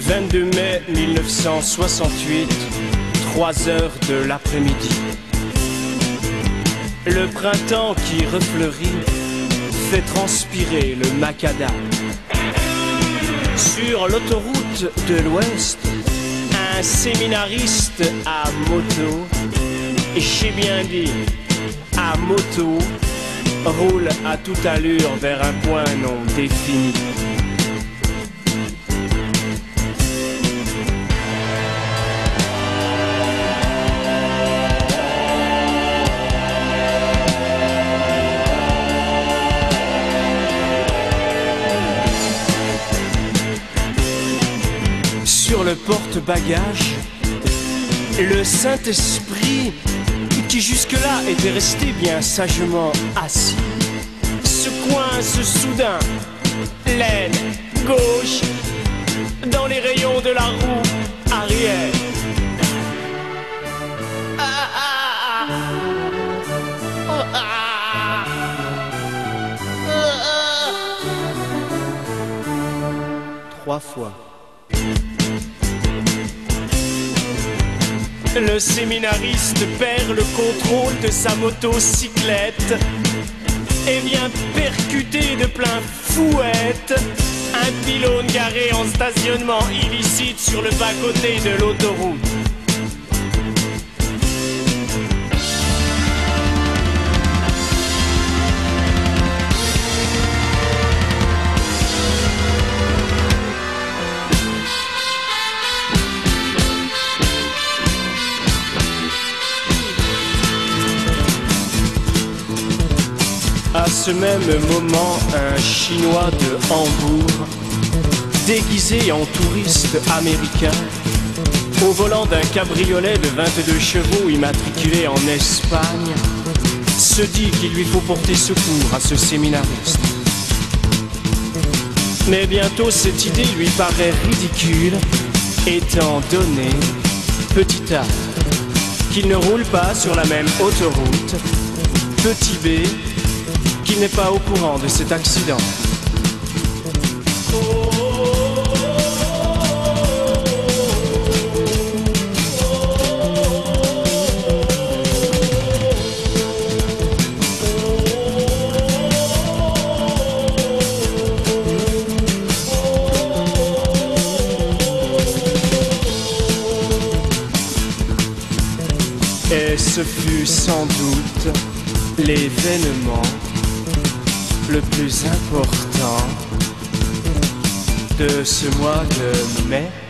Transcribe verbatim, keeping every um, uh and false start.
vingt-deux mai mille neuf cent soixante-huit, trois heures de l'après-midi. Le printemps qui refleurit fait transpirer le macadam. Sur l'autoroute de l'Ouest, un séminariste à moto, j'ai bien dit à moto, roule à toute allure vers un point non défini. Sur le porte-bagages, le Saint-Esprit, qui jusque-là était resté bien sagement assis, se coince soudain, l'aine gauche, dans les rayons de la roue arrière. Ah, ah, ah. Oh, ah. Ah, ah. Trois fois. Le séminariste perd le contrôle de sa motocyclette et vient percuter de plein fouette un pylône garé en stationnement illicite sur le bas-côté de l'autoroute. À ce même moment, un Chinois de Hambourg, déguisé en touriste américain, au volant d'un cabriolet de vingt-deux chevaux immatriculé en Espagne, se dit qu'il lui faut porter secours à ce séminariste. Mais bientôt cette idée lui paraît ridicule, étant donné, petit A, qu'il ne roule pas sur la même autoroute, petit B, qu'il n'est pas au courant de cet accident. Et ce fut sans doute l'événement le plus important de ce mois de mai.